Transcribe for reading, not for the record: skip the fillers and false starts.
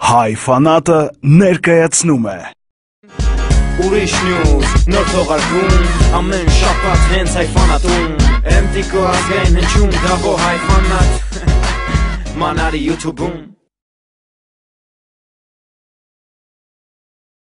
HayFanatը ներկայացնում է Ուրիշ նյուզ, նոր թողարկում, ամեն շաբաթ հենց HayFanat-ում MTK ազգային հնչում, դավո HayFanat, մանարի YouTube-ում